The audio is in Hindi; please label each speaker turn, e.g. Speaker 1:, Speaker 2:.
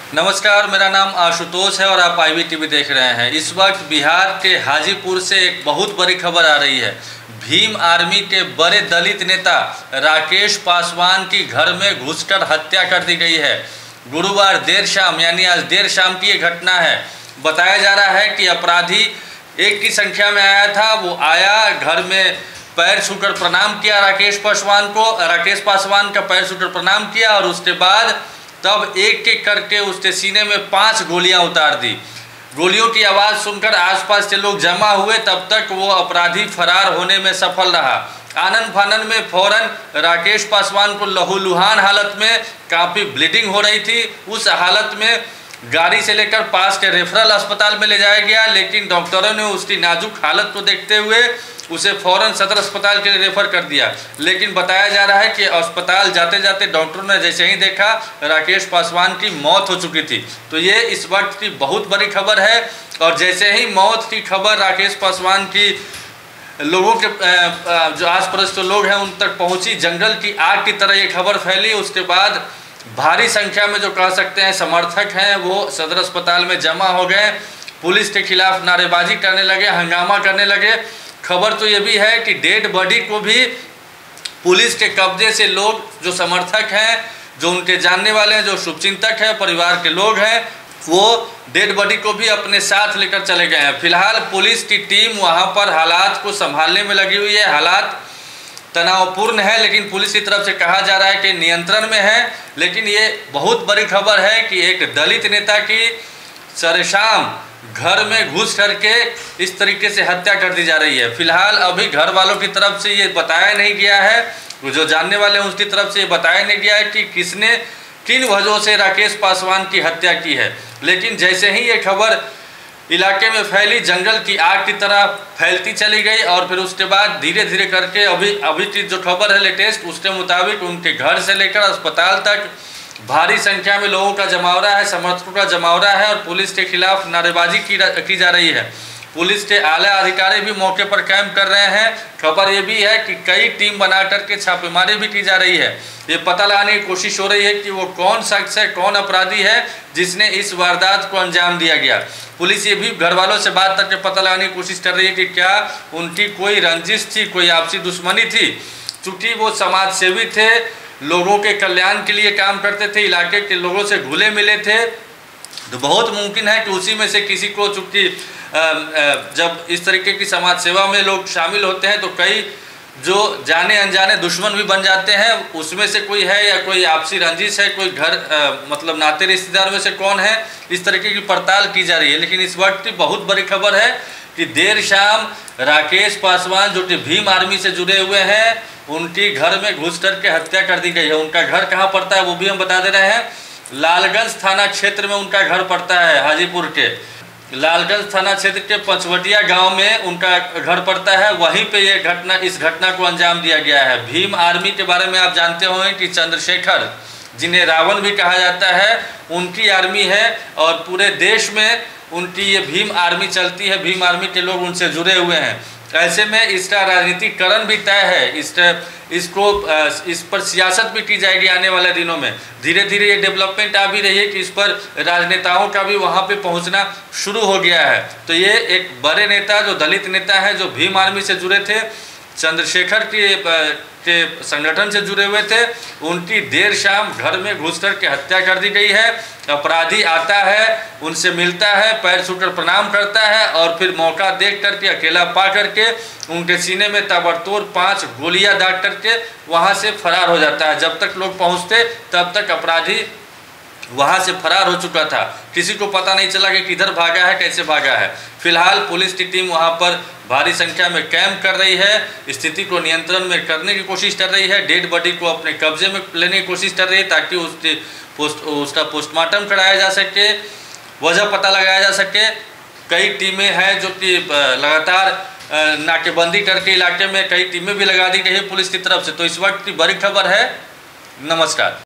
Speaker 1: नमस्कार, मेरा नाम आशुतोष है और आप IBTV देख रहे हैं। इस वक्त बिहार के हाजीपुर से एक बहुत बड़ी खबर आ रही है। भीम आर्मी के बड़े दलित नेता राकेश पासवान की घर में घुसकर हत्या कर दी गई है। गुरुवार देर शाम यानी आज देर शाम की ये घटना है। बताया जा रहा है कि अपराधी एक की संख्या में आया था। वो आया, घर में पैर छूकर प्रणाम किया राकेश पासवान का पैर छूकर प्रणाम किया और उसके बाद तब एक एक करके उसके सीने में 5 गोलियां उतार दी। गोलियों की आवाज़ सुनकर आसपास के लोग जमा हुए, तब तक वो अपराधी फरार होने में सफल रहा। आनन फानन में फौरन राकेश पासवान को लहूलुहान हालत में, काफ़ी ब्लीडिंग हो रही थी, उस हालत में गाड़ी से लेकर पास के रेफरल अस्पताल में ले जाया गया, लेकिन डॉक्टरों ने उसकी नाजुक हालत को देखते हुए उसे फौरन सदर अस्पताल के लिए रेफर कर दिया। लेकिन बताया जा रहा है कि अस्पताल जाते जाते डॉक्टरों ने जैसे ही देखा राकेश पासवान की मौत हो चुकी थी। तो ये इस वक्त की बहुत बड़ी खबर है। और जैसे ही मौत की खबर राकेश पासवान की लोगों के जो आस पड़ोस के लोग हैं उन तक पहुंची, जंगल की आग की तरह ये खबर फैली। उसके बाद भारी संख्या में जो कह सकते हैं समर्थक हैं वो सदर अस्पताल में जमा हो गए, पुलिस के खिलाफ नारेबाजी करने लगे, हंगामा करने लगे। खबर तो ये भी है कि डेड बॉडी को भी पुलिस के कब्जे से लोग जो समर्थक हैं, जो उनके जानने वाले हैं, जो शुभचिंतक हैं, परिवार के लोग हैं, वो डेड बॉडी को भी अपने साथ लेकर चले गए हैं। फिलहाल पुलिस की टीम वहां पर हालात को संभालने में लगी हुई है। हालात तनावपूर्ण है, लेकिन पुलिस की तरफ से कहा जा रहा है कि नियंत्रण में है। लेकिन ये बहुत बड़ी खबर है कि एक दलित नेता की सरेशाम घर में घुस करके इस तरीके से हत्या कर दी जा रही है। फिलहाल अभी घर वालों की तरफ से ये बताया नहीं गया है, जो जानने वाले हैं उसकी तरफ से ये बताया नहीं गया है कि किसने किन वजहों से राकेश पासवान की हत्या की है। लेकिन जैसे ही ये खबर इलाके में फैली, जंगल की आग की तरह फैलती चली गई और फिर उसके बाद धीरे धीरे करके अभी की जो खबर है लेटेस्ट, उसके मुताबिक उनके घर से लेकर अस्पताल तक भारी संख्या में लोगों का जमावड़ा है, समर्थकों का जमावड़ा है और पुलिस के खिलाफ नारेबाजी की जा रही है। पुलिस के आला अधिकारी भी मौके पर कैंप कर रहे हैं। खबर ये भी है कि कई टीम बना करके छापेमारी भी की जा रही है। ये पता लगाने की कोशिश हो रही है कि वो कौन शख्स है, कौन अपराधी है जिसने इस वारदात को अंजाम दिया गया। पुलिस ये भी घर वालों से बात करके पता लगाने की कोशिश कर रही है कि क्या उनकी कोई रंजिश थी, कोई आपसी दुश्मनी थी। चूँकि वो समाज सेवी थे, लोगों के कल्याण के लिए काम करते थे, इलाके के लोगों से घुले मिले थे, तो बहुत मुमकिन है कि उसी में से किसी को, चूँकि जब इस तरीके की समाज सेवा में लोग शामिल होते हैं तो कई जो जाने अनजाने दुश्मन भी बन जाते हैं। उसमें से कोई है या कोई आपसी रंजिश है, कोई घर मतलब नाते रिश्तेदार में से कौन है, इस तरीके की पड़ताल की जा रही है। लेकिन इस वक्त की बहुत बड़ी खबर है कि देर शाम राकेश पासवान जो कि भीम आर्मी से जुड़े हुए हैं, उनकी घर में घुस करके हत्या कर दी गई है। उनका घर कहाँ पड़ता है वो भी हम बता दे रहे हैं। लालगंज थाना क्षेत्र में उनका घर पड़ता है। हाजीपुर के लालगंज थाना क्षेत्र के पंचवटिया गांव में उनका घर पड़ता है। वहीं पे इस घटना को अंजाम दिया गया है। भीम आर्मी के बारे में आप जानते होंगे कि चंद्रशेखर, जिन्हें रावण भी कहा जाता है, उनकी आर्मी है और पूरे देश में उनकी ये भीम आर्मी चलती है। भीम आर्मी के लोग उनसे जुड़े हुए हैं। ऐसे में इसका राजनीतिकरण भी तय है। इस पर सियासत भी की जाएगी आने वाले दिनों में। धीरे धीरे ये डेवलपमेंट आ भी रही है कि इस पर राजनेताओं का भी वहाँ पे पहुँचना शुरू हो गया है। तो ये एक बड़े नेता, जो दलित नेता हैं, जो भीम आर्मी से जुड़े थे, चंद्रशेखर के संगठन से जुड़े हुए थे, उनकी देर शाम घर में घुस कर के हत्या कर दी गई है। अपराधी आता है, उनसे मिलता है, पैर छूकर प्रणाम करता है और फिर मौका देख करके, अकेला पा करके उनके सीने में ताबड़तोड़ 5 गोलियां दाग करके वहां से फरार हो जाता है। जब तक लोग पहुंचते तब तक अपराधी वहां से फरार हो चुका था। किसी को पता नहीं चला कि किधर भागा है, कैसे भागा है। फिलहाल पुलिस की टीम वहां पर भारी संख्या में कैंप कर रही है, स्थिति को नियंत्रण में करने की कोशिश कर रही है, डेड बॉडी को अपने कब्जे में लेने की कोशिश कर रही है ताकि उसका पोस्टमार्टम कराया जा सके, वजह पता लगाया जा सके। कई टीमें हैं जो कि लगातार नाकेबंदी करके इलाके में कई टीमें भी लगा दी गई है पुलिस की तरफ से। तो इस वक्त की बड़ी खबर है। नमस्कार।